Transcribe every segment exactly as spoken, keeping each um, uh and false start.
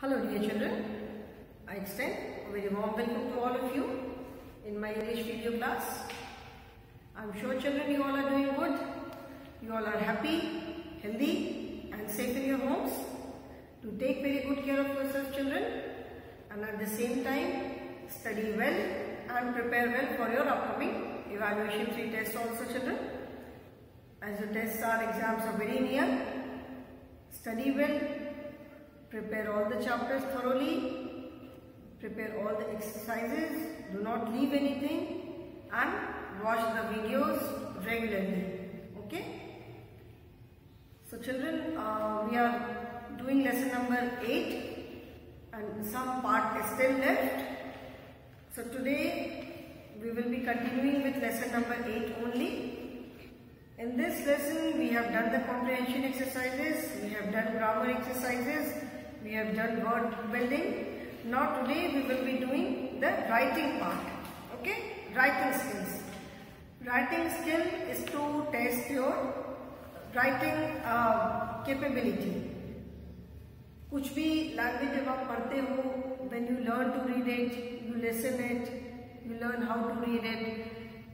Hello dear children, I extend a very warm welcome to all of you in my English video class. I am sure children you all are doing good, you all are happy, healthy and safe in your homes. To take very good care of yourself children, and at the same time study well and prepare well for your upcoming evaluation three tests also children. As the tests are, exams are very near, study well. Prepare all the chapters thoroughly, prepare all the exercises, do not leave anything and watch the videos regularly, okay? So children, uh, we are doing lesson number eight and some part is still left. So today we will be continuing with lesson number eight only. In this lesson we have done the comprehension exercises, we have done grammar exercises, we have done word building. Now today we will be doing the writing part, okay? Writing skills. Writing skill is to test your writing uh, capability. कुछ भी language जब आप पढ़ते हो, when you learn to read it, you listen it, you learn how to read it,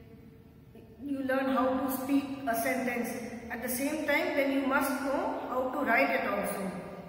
you learn how to speak a sentence. At the same time, then you must know how to write it also.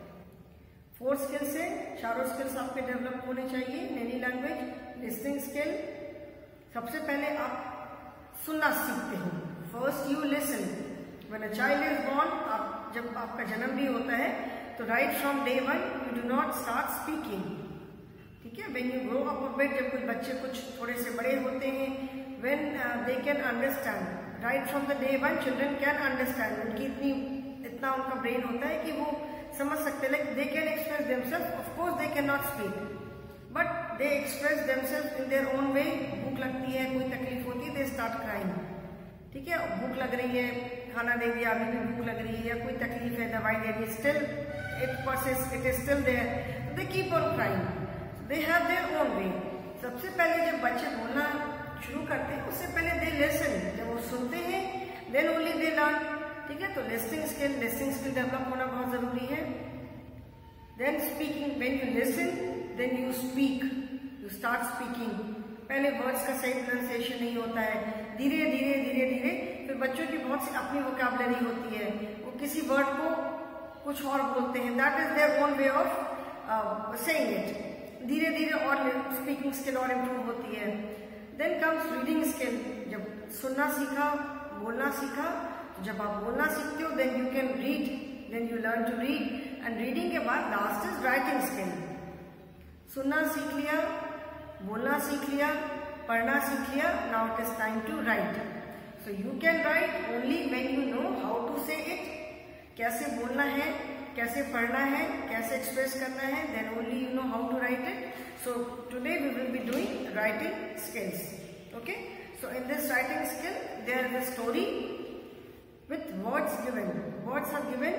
Four skill से चारों skills आपके develop होने चाहिए in any language. Listening skill, सबसे पहले आप सुनना सीखते हो. First you listen. When a child is born, आप जब आपका जन्म भी होता है तो right from day one you do not start speaking, ठीक है? When you grow up a bit, जब कुछ बच्चे कुछ थोड़े से बड़े होते हैं, when they can understand, right from the day one children can understand. उनकी इतनी इतना उनका ब्रेन होता है कि वो समझ सकते, like they can express themselves. Of course they can not speak, but they express themselves in their own way. भूख लगती है, कोई तकलीफ होती है, दे स्टार्ट क्राइंग, ठीक है? भूख लग रही है, खाना दे दिया, अभी भी भूख लग रही है, या कोई तकलीफ है, दवाई दे दी, still it persist, it is still there, they keep on crying. They have their own way. सबसे पहले जब बच्चे बोलना शुरू करते हैं उससे पहले दे लिसन. जब वो सुनते हैं देन ओनली दे लर्न, ठीक है? तो listening skill listening skill develop होना बहुत जरूरी है. Then speaking, when you listen then you speak, you start speaking. पहले वर्ड्स का सही प्रोनाउंसिएशन नहीं होता है, धीरे धीरे धीरे धीरे फिर बच्चों की बहुत सी अपनी वोकैबुलरी होती है, वो किसी वर्ड को कुछ और बोलते हैं. That is their own way of saying it. धीरे धीरे और स्पीकिंग स्किल और इम्प्रूव होती है. Then comes reading skill. जब सुनना सीखा, बोलना सीखा, जब आप बोलना सीखते हो then you can read, then you learn to read. And reading के बाद लास्ट इज राइटिंग स्किल. सुनना सीख लिया, बोलना सीख लिया, पढ़ना सीख लिया, now it is time to write. So you can write only when you know how to say it. कैसे बोलना है, कैसे पढ़ना है, कैसे एक्सप्रेस करना है, then only you know how to write it. So today we will be doing writing skills, okay? So in this writing skill there is a story with words given. Words are given.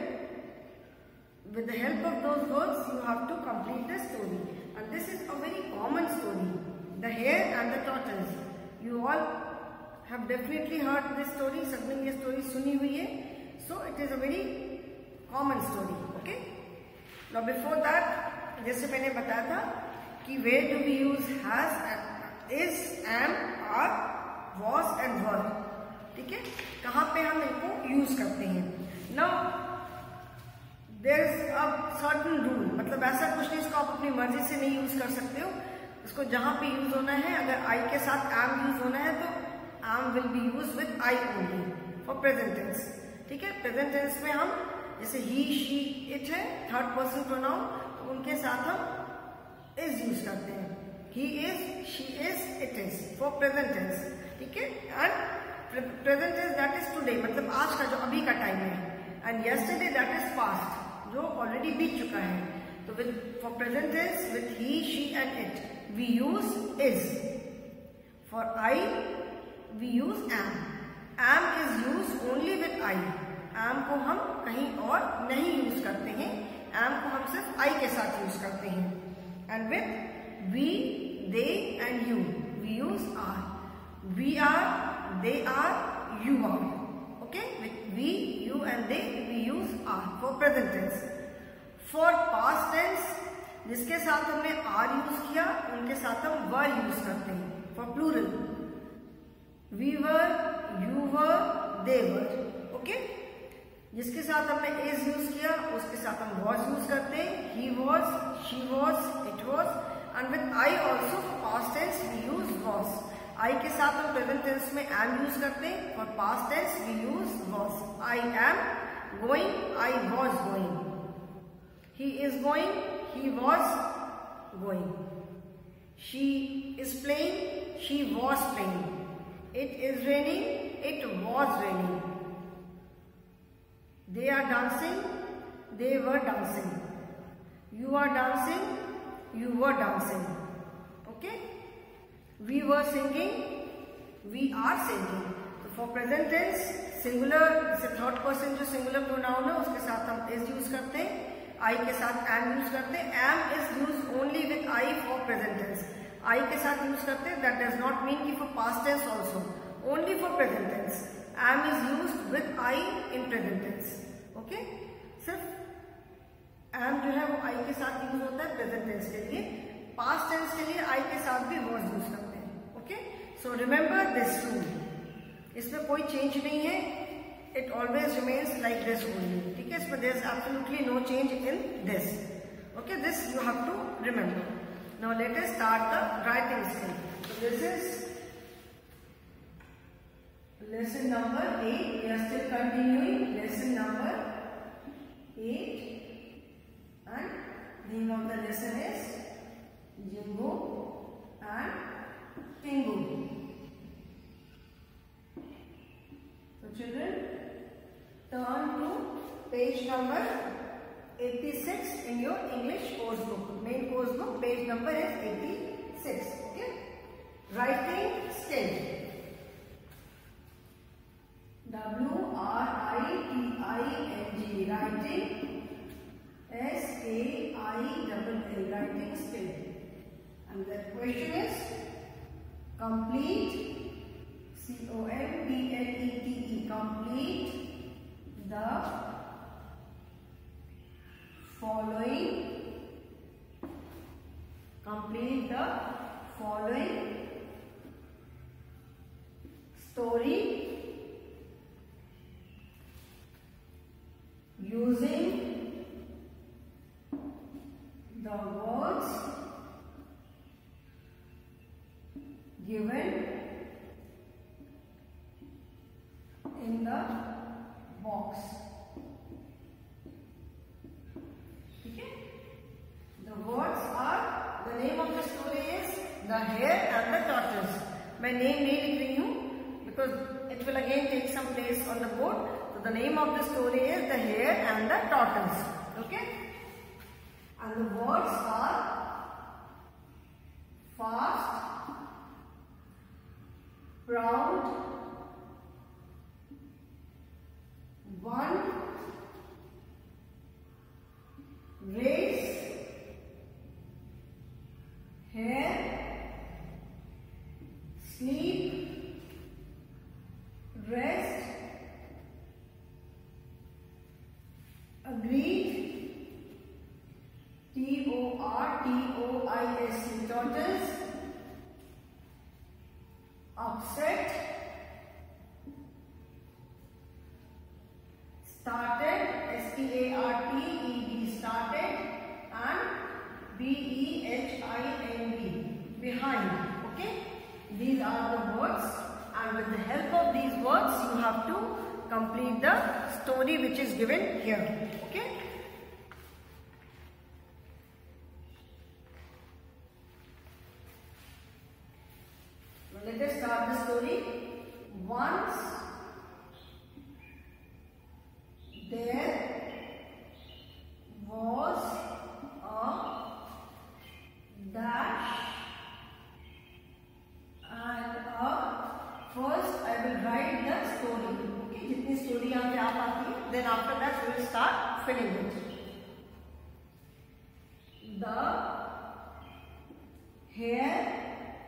With the help of those words you have to complete the story, and this is a very common story, the hare and the tortoise. You all have definitely heard this story. सबने ये story सुनी हुई है, so it is a very common story, okay? Now before that, जैसे मैंने बताया था कि where do we use has, is, am, are, was and were, ठीक है? कहाँ पे हम इनको यूज करते हैं. Now there is a certain rule, मतलब ऐसा कुछ नहीं इसको आप अपनी मर्जी से नहीं यूज कर सकते हो. इसको जहां पे यूज होना है, अगर आई के साथ एम यूज होना है तो am will be use with I only for present tense, ठीक है? प्रेजेंट टेंस में हम जैसे ही, शी, इट है थर्ड पर्सन प्रोनाउन, तो उनके साथ हम इज यूज करते हैं. He is, she is, it is for present tense, ठीक है? And present is that is today, मतलब आज का जो अभी का टाइम है. And yesterday that is past, जो ऑलरेडी बीत चुका है. तो with for present is with he, she and it we use is. For I we use am. Am is use only with I. Am को हम कहीं और नहीं यूज करते हैं, एम को हम सिर्फ आई के साथ यूज करते हैं. And with we, they and you we use are. We are, they are, you are, okay? With we, you and they we use are for present tense. For past tense, this साथ हमने are use किया उनके साथ हम वर use करते हैं for plural. We were, you were, they were. Okay. जिसके साथ हमने इज यूज किया उसके साथ हम वॉज यूज करते हैं. He was, she was, it was. And with I also for past tense we use was. I के साथ हम प्रेजेंट टेंस में एम यूज करते हैं. For past tense we use was. I am going, I was going. He is going, he was going. She is playing, she was playing. It is raining, it was raining. They are dancing, they were dancing. You are dancing, you were dancing. Okay? We were singing, we are singing. So for present tense, singular, जैसे third person जो singular pronoun है उसके साथ हम is use करते हैं. आई के साथ एम यूज करते हैं. Am is use only with I for present tense. I के साथ यूज करते हैं. दैट डज नॉट मीन कि for past tense also, only for present tense. Am is use with I in present tense. Okay. सिर्फ am जो है वो आई के साथ यूज होता है प्रेजेंट टेंस के लिए. पास्ट टेंस के लिए आई के साथ भी वॉज यूज करते हैं. Okay. So remember this rule. इसमें कोई चेंज नहीं है. It always remains like this only. ठीक है. इसमें there is absolutely no change in this. Okay, this you have to remember. Now let us start the writing skill. So this is lesson number eight. We are still continuing lesson number eight, and the name of the lesson is Jingo and Tingo. So children, turn to page number eighty-six in your English course book. Main course book page number is eighty-six. Okay. Writing skill. W R I T I N G. Writing. S A I L L. Writing skill. And the question is complete. C O M P L E T E. Complete the following. Complete the following story using the words given in the box. Okay. The words are, the name of the story is The Hare and the Tortoise. मैं name नहीं लिख रही हूँ because it will again take some place on the board. So the name of the story is The Hare and the Tortoise. Okay. And the words are fast, proud, one, race, hair, sleep, rest, agreed, T O R T O I S E, tortoise, upset, started, S T A R T E D, started, and B E H I N D, behind. Okay, these are the words, and with the help of these words you have to complete the story which is given here. Okay. Now let us start the story. Once there was a dash and a, first I will write the story. Okay, जितनी story यहाँ पे आप आती है, then after that we will start filling it. The hare.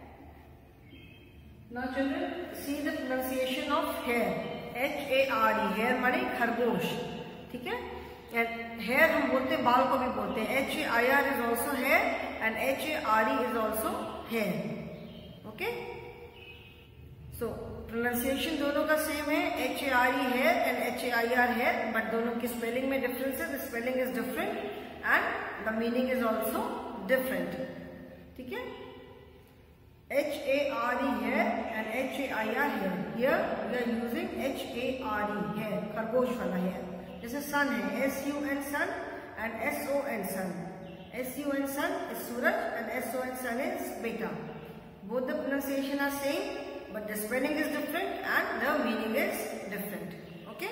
Now children, see the pronunciation of hare. H A R E, hair माने खरगोश, ठीक है. And hair हम बोलते हैं, बाल को भी बोलते हैं. H A I R is also hair and H A R E is also hair. Okay. So pronunciation दोनों का same है, H A R E hair and H A I R hair, but दोनों की spelling में difference है. The spelling is different and the meaning is also different. ठीक है? H A R E hair and H A I R hair. Here we are using H A R E hair, खरगोश वाला hair. जैसे sun है, S U N sun and S O N sun. S U N sun is Suraj and S O N sun is beta. Both the pronunciation are same, but the spelling is different and the meaning is different. Okay?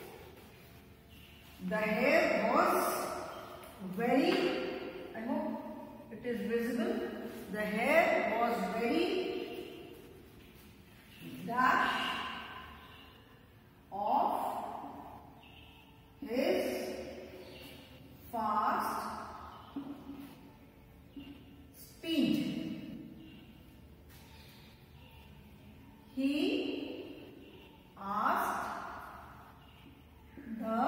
The hair was very, I hope it is visible. The hair was very dash of his fast speed. He asked the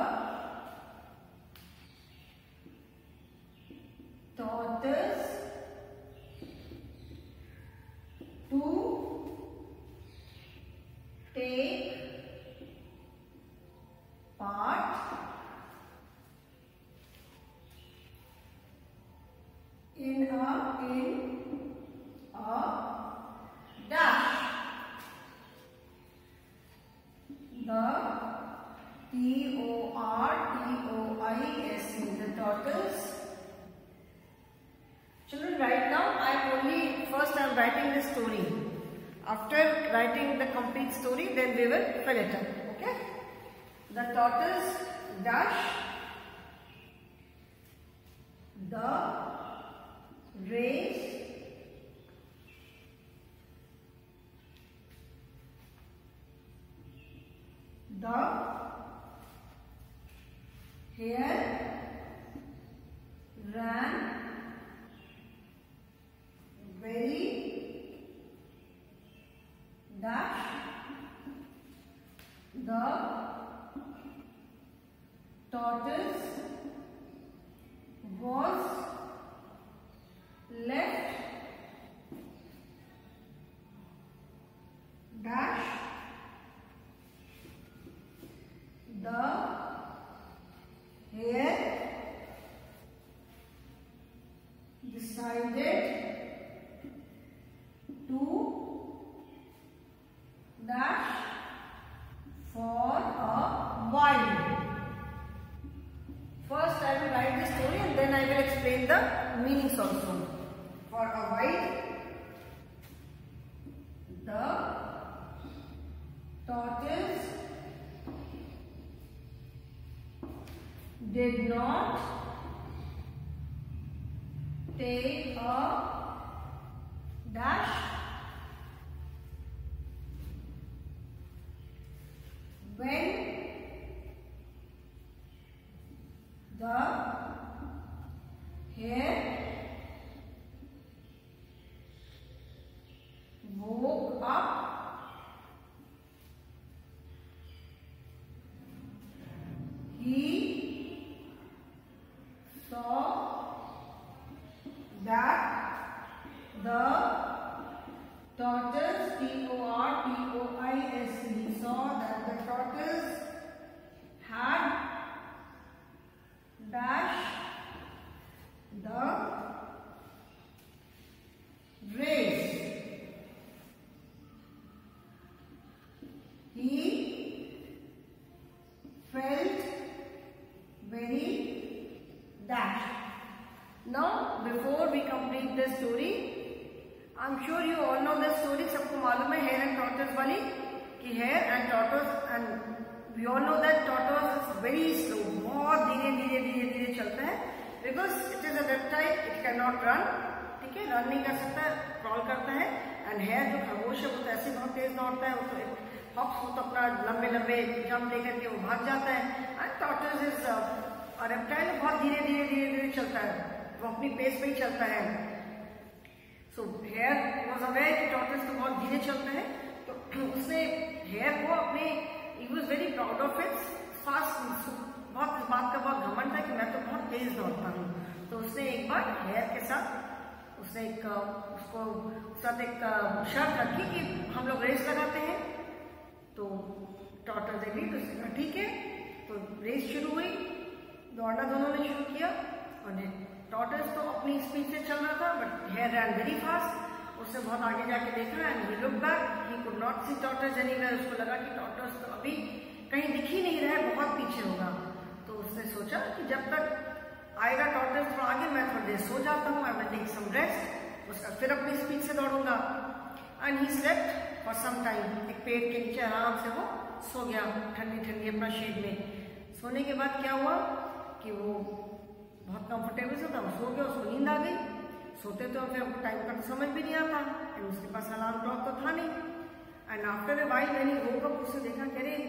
tortoise to take part in a in a dash. The T O R T O I S E, the tortoise. Children, right now I am only, first I am writing the story. After writing the complete story, then we will fill it up. Okay? The tortoise dash the race the hare ran very dash the tortoise was left dash the hare decided to dash for a while. First I will write the story and then I will explain the meanings also. For a while, the tortoise did not take a dash when the hare woke up. He saw that the tortoise, T O R T O I S E, saw that the tortoise had dash the race. He felt very dash. Now, before we complete the story, I am sure you all know the story. सबको मालूम है hare and tortoise वाली कि hare and tortoise, and we all know that tortoise is very slow. बहुत धीरे धीरे धीरे धीरे चलता है because it is a reptile, it cannot run. ठीक है, रन नहीं कर सकता, क्रॉल करता है. एंड hare जो खरगोश है वो तो ऐसे बहुत तेज दौड़ता है, वो तो हॉक्स वो तो अपना लंबे लंबे जंप लेकर के वो भाग जाता है. And tortoise is a reptile, बहुत धीरे धीरे धीरे धीरे चलता है, वो अपनी पेस पे ही चलता है. सो हेयर वॉज अवेयर कि टॉर्टोइज तो बहुत धीरे चलता है, तो उसने हेयर को अपने, he was very proud of its fast, बहुत इस बात का बहुत घमंड था कि मैं तो बहुत तेज दौड़ता हूँ. तो उसने एक बार हेयर के साथ उसने एक उसको साथ एक शर्त रखी कि हम लोग रेस लगाते हैं। तो टॉर्टोइज एग्री, तो उसने कहा ठीक है। तो रेस शुरू हुई, दौड़ना दोनों ने शुरू किया और टॉर्टोइज तो अपनी स्पीड से चल रहा था, but hare ran very fast. उसने बहुत आगे जाके देखा and he look back, he could not see tortoise anywhere. उसको लगा कि टॉर्टोइज तो अभी कहीं दिख ही नहीं रहा है, बहुत पीछे होगा। तो उसने सोचा कि जब तक आएगा टॉर्टोइज थोड़ा आगे, मैं थोड़ी देर सो जाता हूँ, I will take some rest, उसका फिर अपनी स्पीड से दौड़ूंगा। And he slept for some time, एक पेड़ के नीचे आराम से वो सो गया ठंडी ठंडी अपना शेड में। सोने के बाद क्या हुआ कि वो बहुत कंफर्टेबल से था, वो सो गया, उसको नींद आ गई। सोते तो फिर टाइम का तो समझ भी नहीं आता, एंड उसके पास अलार्म क्लॉक तो था नहीं। And after a while when he woke up, उसने देखा कह रहे,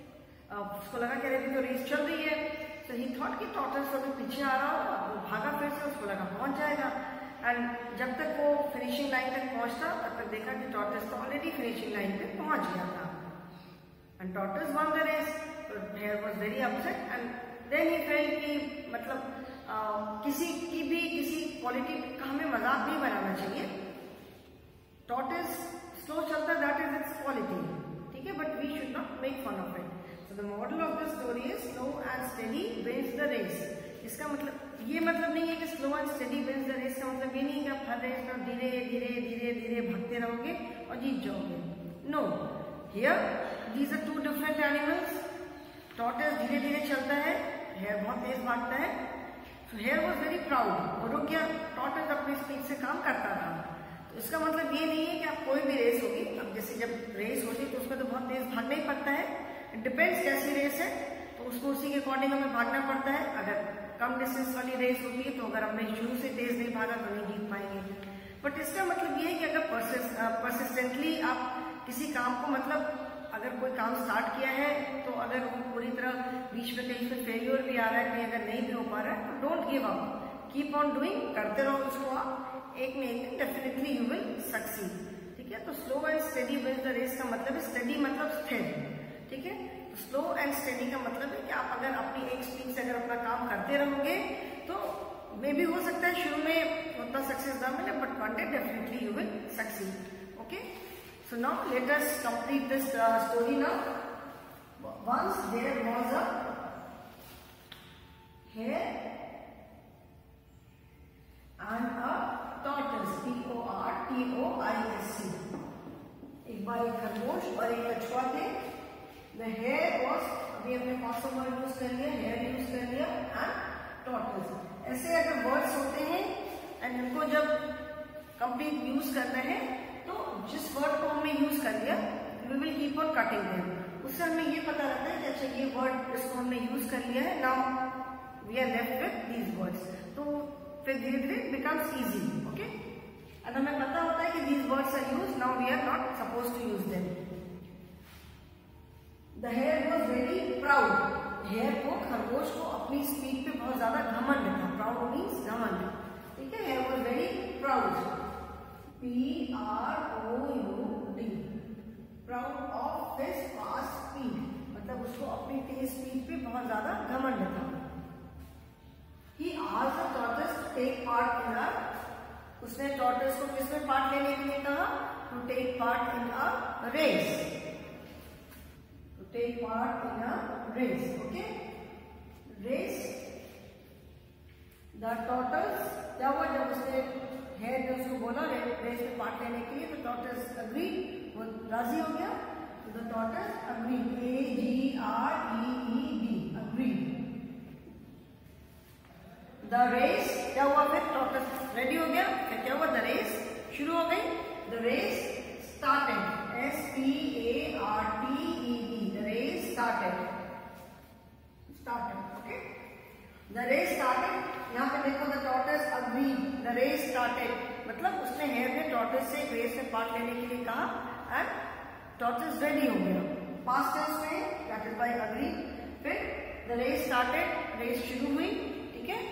उसको लगा कह रहे तो रेस चल रही है। तो ही थॉट कि टॉर्टोइज तो पीछे आ रहा होगा, वो भागा फिर से, उसको लगा पहुंच जाएगा। एंड जब तक वो फिनिशिंग लाइन तक पहुंचता तब तक देखा कि टॉर्टोइज तो ऑलरेडी फिनिशिंग लाइन पे पहुंच गया था। And tortoise won the race, hare was very upset and then he felt कि मतलब Uh, किसी की भी किसी क्वालिटी का हमें मजाक नहीं बनाना चाहिए। टॉर्टोइज स्लो चलता है, दैट इज इट्स क्वालिटी, ठीक है, but we should not make fun of it. So the moral of the story is slow and steady wins the race. इसका मतलब ये मतलब नहीं है कि slow and steady wins the race का मतलब ये नहीं कि आप हर रेस में धीरे धीरे धीरे धीरे भागते रहोगे और जीत जाओगे। No, here these are two different animals. Tortoise धीरे धीरे चलता है, हेयर बहुत तेज भागता है। So hair was very proud, वो रुक गया, टॉर्टोइज अपनी स्पीड से काम करता था। तो इसका मतलब ये नहीं है कि आप कोई भी रेस होगी, अब जैसे जब रेस होती है तो उसमें तो बहुत तेज भागना ही पड़ता है। इट डिपेंड्स कैसी रेस है, तो उसको उसी के अकॉर्डिंग हमें भागना पड़ता है। अगर कम डिस्टेंस वाली रेस होती है तो अगर हमने शुरू से तेज नहीं भागा तो नहीं जीत पाएंगे। बट इसका मतलब ये है कि अगर परसिस्टेंटली आप किसी काम को, मतलब अगर कोई काम स्टार्ट किया है तो अगर वो पूरी तरह बीच में कहीं पे फेलियर भी आ रहा है, कहीं अगर नहीं भी हो पा रहा है, तो don't give up, keep on doing, करते रहो उसको, आप एक न एक दिन डेफिनेटली यू विल सक्सीड, ठीक है। तो slow and steady wins the race का मतलब है, स्टेडी मतलब स्थिर, ठीक है। तो स्लो एंड स्टेडी का मतलब है कि आप अगर अपनी एक स्पीड से अगर अपना काम करते रहोगे तो मे भी हो सकता है शुरू में उतना सक्सेस ना मिले, but one day definitely you will succeed, okay. So now let us complete this uh, story now. Once there was a hare and a tortoise, T O R T O I S C. एक बार एक खरगोश और एक कछुआ थे। The hare was, अभी हमने कौन सा वर्ड यूज कर लिया, hare यूज कर लिया, and tortoise. ऐसे अगर वर्ड्स होते हैं एंड इनको जब कंप्लीट यूज करना है तो जिस वर्ड को हमने यूज कर लिया we will keep on cutting them. उससे हमें ये पता रहता है कि अच्छा ये वर्ड इसको हमने यूज कर लिया है, now we are left with these words. तो फिर धीरे धीरे इट बिकम्स इजी, ओके। और हमें पता होता है कि these words are use, now we are not suppose to use them. The hare was very proud. Hare को, खरगोश को अपनी स्पीड पे बहुत ज्यादा घमंड था। प्राउड मीन्स घमंड, ठीक है। Hare was very proud, P R O U D, proud of his fast speed, मतलब उसको अपनी तेज स्पीड पे बहुत ज्यादा घमंड था। He asked the tortoise to take part in a, उसने टॉर्टोइज को किसमें पार्ट लेने के लिए कहा, to take part in a race, to take part in a race, okay, race। The tortoise, क्या हुआ जब उसने हेयर ने उसको बोला रेस में पार्ट लेने के लिए, तो टॉर्टोइज अग्री, वो राजी हो गया। तो the tortoise agree, A G R E E D, agree. The race, क्या हुआ फिर, टॉर्टोइज रेडी हो गया, फिर क्या हुआ, द रेस शुरू हो गई। The race started, S P A R T E D, the race started, started, okay. The race started, यहाँ पे देखो, the tortoise agree, the race started, मतलब उसने हेयर ने टॉर्टोइज से रेस में पार्ट लेने के लिए कहा एंड टॉर्टोइज रेडी हो गया। पास्ट टेंस में दैट इज बाय अग्री। फिर द रेस स्टार्टेड, रेस शुरू हुई, ठीक है।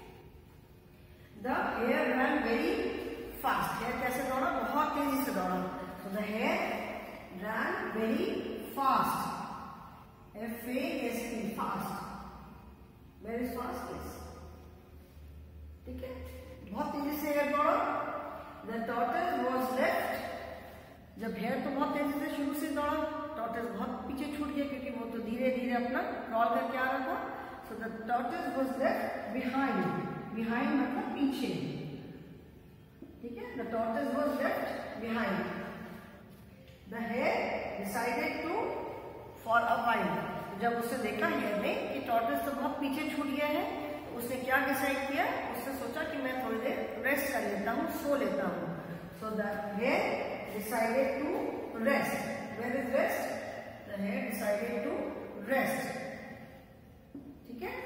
The hare run very fast, hare कैसे दौड़ा, बहुत तेजी से दौड़ा। So the hare run very fast, F A S T, fast, very fast, ठीक है, बहुत तेजी से हेयर दौड़ा। द टॉर्टोइज वाज लेफ्ट, जब हेयर तो बहुत तेजी से शुरू से दौड़ा, टॉर्टोइज बहुत पीछे छूट गया क्योंकि वो तो धीरे धीरे अपना क्रॉल करके आ रहा था. So the tortoise was left behind, behind मतलब पीछे, ठीक है. The tortoise was left behind. The hare decided to for a while, जब उसने देखा हेयर ने कि टॉर्टोइज तो बहुत पीछे छूट गया है, तो उसने क्या डिसाइड किया, उसने सोचा कि मैं थोड़ी देर रेस्ट कर लेता हूँ, सो लेता हूँ. So the hare decided to rest. Where is rest? The hair decided to rest. ठीक है?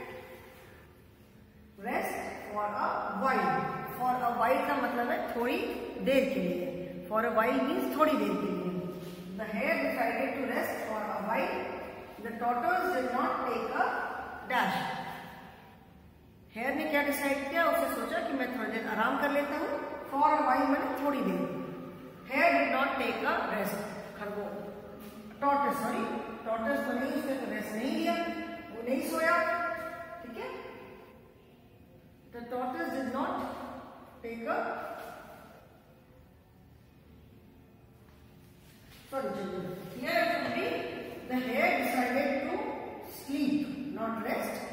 Rest for a while. For a while का मतलब है थोड़ी देर के लिए. For a while means थोड़ी देर के लिए. The hare decided to rest for a while. The tortoise did not take a dash. Hare ने क्या डिसाइड किया, उसने सोचा कि मैं थोड़ी देर आराम कर लेता हूँ. For a while मैंने थोड़ी देर. Hare did not take a rest. खरगोश, tortoise, sorry, tortoise तो नहीं, उसने तो रेस्ट नहीं लिया, वो नहीं सोया, ठीक है. The tortoise did not take a sorry children. Here it will be the hare decided to sleep, not rest,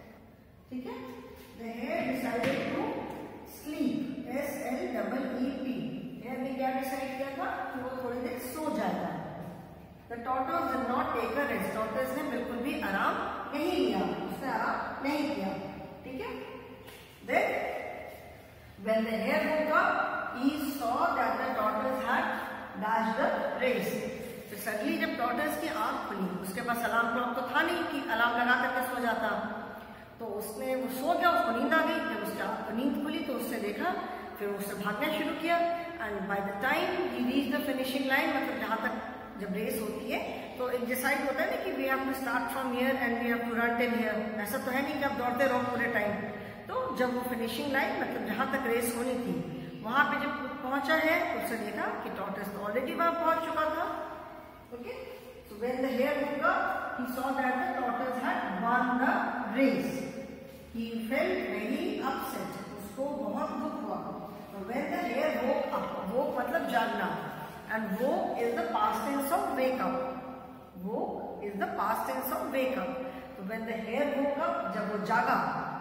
ठीक है. The hare decided to sleep. S L E E P. Hare ने क्या डिसाइड किया था कि वो थोड़ी देर सो जाएगा. The tortoise did not take a rest. Tortoise ने बिल्कुल भी आराम नहीं लिया, उसने आराम नहीं किया, ठीक है. Then when the hare woke up, he saw that the tortoise had dashed the race. तो सडनली जब टॉर्टोइज की आंख खुली, उसके पास अलार्म क्लॉक तो था नहीं कि अलार्म लगा करके सो जाता, तो उसने वो सो गया, उसको नींद आ गई. जब उसकी आंख नींद खुली तो उसने देखा, फिर उसने भागना शुरू किया. And by the time he reach the finishing line, मतलब जहां तक जब रेस होती है तो एक डिसाइड होता है ना कि we have to start from here and we have to run till here. ऐसा तो है नहीं कि आप दौड़ते रहो पूरे टाइम. तो जब वो फिनिशिंग लाइन मतलब जहां तक रेस होनी थी वहां पे जब पहुंचा है तो उसने देखा कि टॉर्टोइज तो ऑलरेडी वहां पहुंच चुका था. Okay. So when the hare woke up, he saw that the tortoise had won the race. He felt very upset. उसको बहुत दुख हुआ. When the hare woke up, woke मतलब जागना, and woke is the past tense of wake up. Woke is the past tense of wake up. So when the hare woke up, जब वो जागा,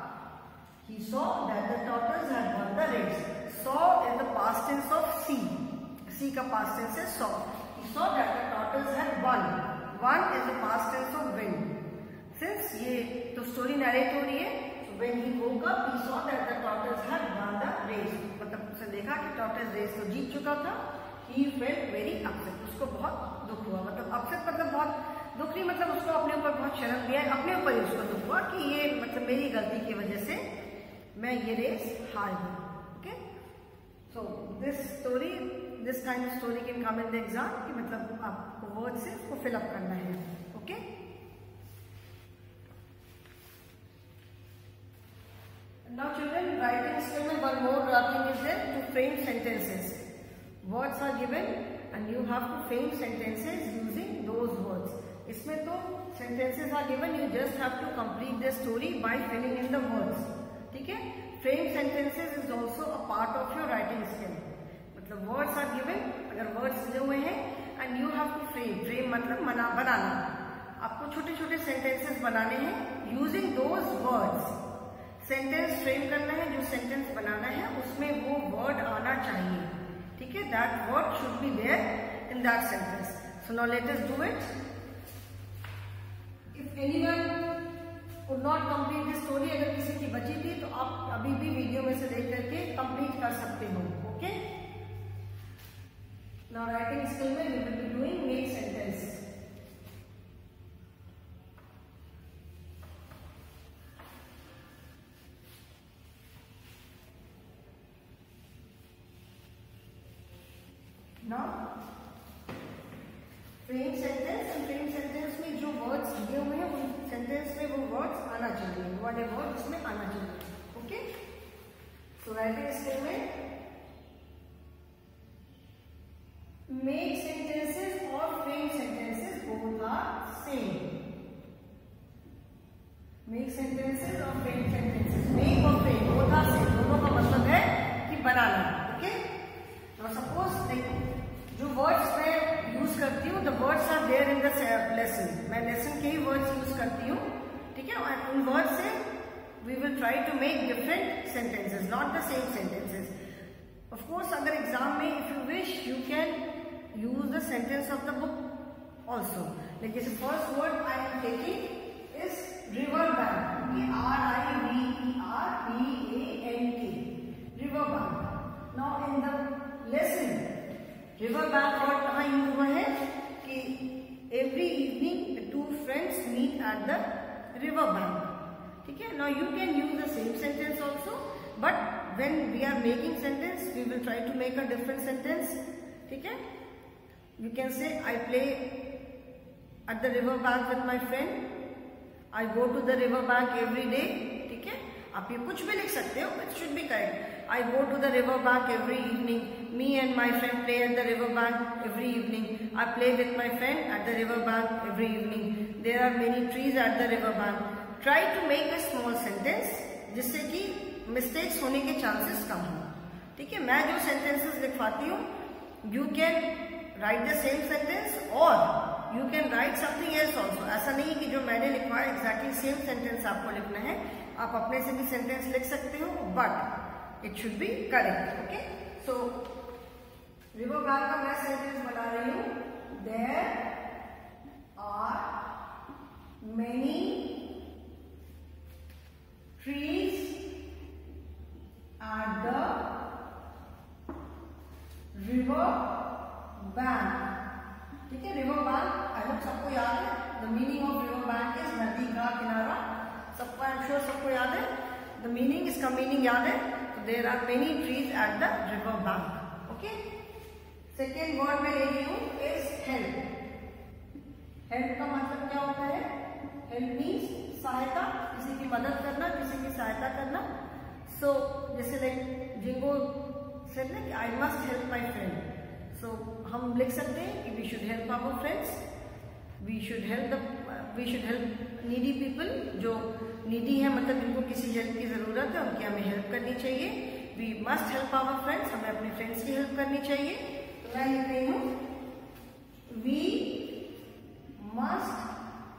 he saw that the tortoise had won the race. Saw is the past tense of see. See का past tense है saw. He saw that the tortoise had won. Won is the past tense of win. Since ये तो story narrate हो रही है, so when he woke up, he saw that the tortoise had won the race. मतलब उसने देखा कि tortoise race तो जीत चुका था. He felt very upset. उसको बहुत दुख हुआ. मतलब अपसेट मतलब बहुत दुख नहीं, मतलब उसको अपने ऊपर बहुत शर्म दिया है, अपने ऊपर ही उसको दुख हुआ कि ये मतलब मेरी गलती की वजह से मैं ये रेस हार गई. Okay. So this story, this kind of story can come in the exam, कि मतलब आपको वर्ड से उसको फिलअप करना है. Okay. Now children, writing skill में one more thing is there, to frame sentences. Words are given and you have to frame sentences using those words. इसमें तो sentences are given, you just have to complete the story by filling in the words. ठीक है. Frame sentences is also a part of your writing skill. मतलब words are given, अगर words दिए हुए हैं and you have to frame. Frame मतलब बना बनाना. आपको छोटे छोटे sentences बनाने हैं using those words. Sentence frame करना है, जो सेंटेंस बनाना है उसमें वो वर्ड आना चाहिए. ठीक है. That word should be there in that sentence. So now let us do it. If anyone could not complete this story, अगर किसी की बची थी तो आप अभी भी वीडियो में से देख करके कंप्लीट कर सकते हो. ओके. नाउ राइटिंग स्किल में we will be doing make sentence. Now, frame sentence, and frame sentence में जो वर्ड्स दिए हुए हैं उन सेंटेंस में वो वर्ड्स आना चाहिए, वो वाले वर्ड उसमें आना चाहिए. ओके. सो राइटिंग स्किल में मेक सेंटेंसेस और frame sentences both are same. Make sentences और फ्रेम सेंटेंसेस, मेक और फ्रेम बोथ आर सेम, दोनों का मतलब है कि बनाना. ओके. lesson. मैं lesson के ही words use करती हूँ, ठीक है? और उन words से we will try to make different sentences, not the same sentences. Of course, अगर exam में if you wish, you can use the sentence of the book also. Like the first word I am taking is river bank. R I V E R B A N K. River bank. Now in the lesson, river bank word कहाँ use हुआ है कि every evening the two friends meet at the river bank. ठीक है? Now you can use the same sentence also, but when we are making sentence, we will try to make a different sentence. ठीक है? You can say I play at the river bank with my friend. I go to the river bank every day. ठीक है? आप ये कुछ भी लिख सकते हो. It should be correct. I go to the river bank every evening. Me and my friend play at the river bank every evening. I play with my friend at the river bank every evening. There are many trees at the river bank. Try to make a small sentence जिससे कि mistakes होने के chances कम हो. ठीक है? मैं जो sentences लिखवाती हूँ, you can write the same sentence or you can write something else also. ऐसा नहीं कि जो मैंने लिखवा है exactly same sentence आपको लिखना है. आप अपने से भी sentence लिख सकते हो, but it should be correct. Okay? So river bank का मैं sentence बना रही हूँ. There are many trees at the river bank. ठीक है? रिवर बैंक आई होप सबको याद है. The meaning of river bank is नदी का किनारा. सबको आई एम श्योर सबको याद है. द मीनिंग इसका मीनिंग याद है. तो there are many trees at the river bank. Okay? Second word में ले रही हूँ इज हेल्प. हेल्प का मतलब क्या होता है? हेल्प मीन्स सहायता, किसी की मदद करना, किसी की सहायता करना. सो so, जैसे लाइक जिंगो सेड ना कि I must help my friend. सो हम लिख सकते हैं कि we should help our friends. We should help the we should help needy people. जो नीडी है मतलब जिनको किसी हेल्प की जरूरत है, उनकी हमें हेल्प करनी चाहिए. We must help our friends. हमें अपने फ्रेंड्स की हेल्प करनी चाहिए. तो मैं लिख रही हूँ we must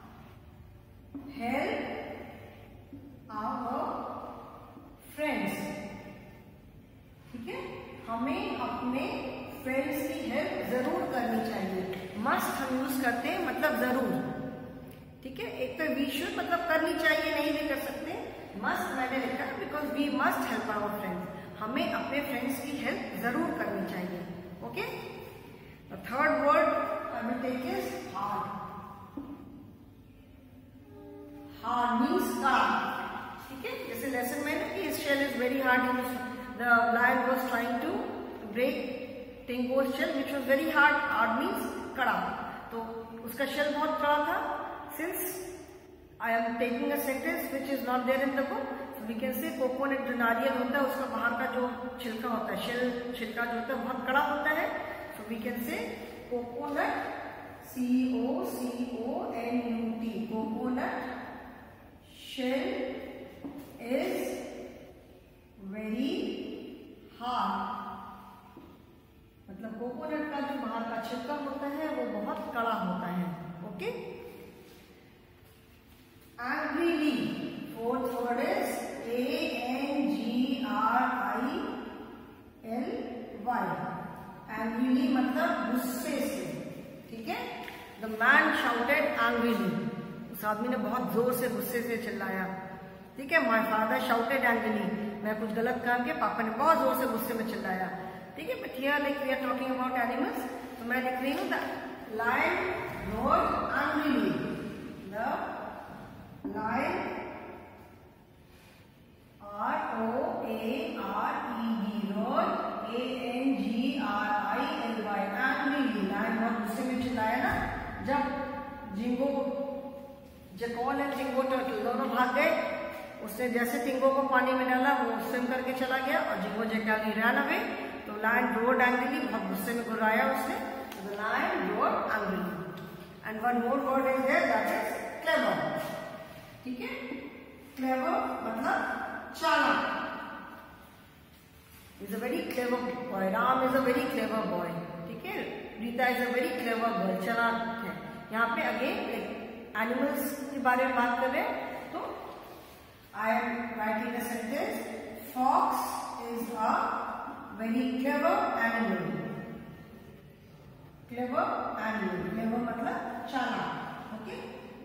help our friends. ठीक है? हमें अपने फ्रेंड्स की हेल्प जरूर करनी चाहिए. मस्ट हम यूज करते हैं मतलब जरूर. ठीक है? एक तो वी शुड मतलब करनी चाहिए नहीं भी कर सकते. मस्ट मैंने लिखा है because we must help our friends. हमें अपने फ्रेंड्स की हेल्प जरूर करनी चाहिए. Okay? The third word I will take is hard. Hard means card. ठीक है? जैसे लेसन में ना कि shell is very hard. The lion was trying to break Tingo's shell which was very hard. Hard means कड़ा. तो उसका shell बहुत कड़ा था. Since I am taking a sentence which is not there in the book, so we can say coconut जो नारियल होता है उसका बाहर का जो छिलका होता है, shell छिलका जो होता है बहुत कड़ा होता है. So we can say coconut, C O C O N U T. Coconut shell is very hard. मतलब कोकोनट का जो बाहर का छिलका होता है वो बहुत कड़ा होता है. Okay? Angrily. Fourth word is A N G R I L Y. Angrily मतलब गुस्से से. ठीक है? The man shouted angrily. उस आदमी ने बहुत जोर से गुस्से से चिल्लाया. ठीक है? My father shouted angrily. मैं कुछ गलत काम किया, पापा ने बहुत जोर से गुस्से में चिल्लाया. ठीक है? But here like we are talking about animals. तो मैं लिख रही हूँ the lion roared angrily. The lion R O A R E D roared A N G R I L Y. Angrily. Lion बहुत गुस्से में चिल्लाया ना. जब Jingo jackal and Jingo turtle दोनों भाग गए, उसने जैसे टिंगो को पानी में डाला वो स्विम करके चला गया और जिंगो जैकॉल रन अवे. तो लायन रोड एंग्रीली. बहुत गुस्से में घुराया उसने. The lion roared angrily. And one more word is there that is clever. ठीक है? क्लेवर मतलब चालाक. Is a very clever boy. Ram is a very clever boy. ठीक है? Rita is a very clever girl. चालाक है. यहाँ पे अगेन एनिमल्स के बारे में बात कर रहे हैं, तो I am writing a sentence, fox is a very clever animal. Clever animal, clever मतलब चालाक, okay.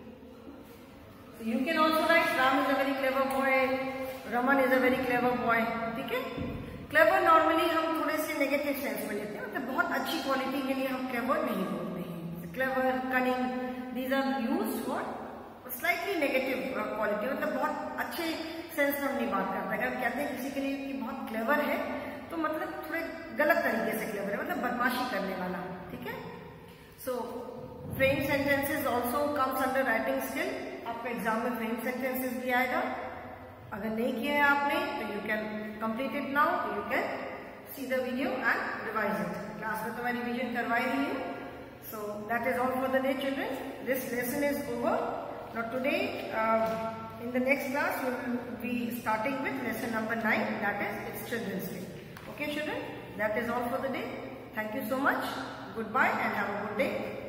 You can also write Ram is a very clever boy, Raman is a very clever boy, ठीक है। क्लेवर नॉर्मली हम थोड़े से negative sense में लेते हैं, मतलब बहुत अच्छी क्वालिटी के लिए हम क्लेवर नहीं बोलते हैं। Clever, cunning, these are used for slightly negative quality, मतलब बहुत अच्छे सेंस में हम नहीं बात करते। अगर हम कहते हैं किसी के लिए कि बहुत क्लेवर है, तो मतलब थोड़े गलत तरीके से क्लेवर है, मतलब बदमाशी करने वाला, ठीक है। So frame sentences also comes under writing skill. आपको एग्जाम में फ्रेम सेंटेंसेस भी आएगा, अगर नहीं किया है आपने तो you can complete it now, you can see the video and revise it. Class में तो मैं रिवीजन करवाई रही हूँ। So that is all for the day children, this lesson is over. Now today in the next class we will be starting with lesson number nine, that is it's children's day. Okay children, that is all for the day. Thank you so much. Goodbye and have a good day.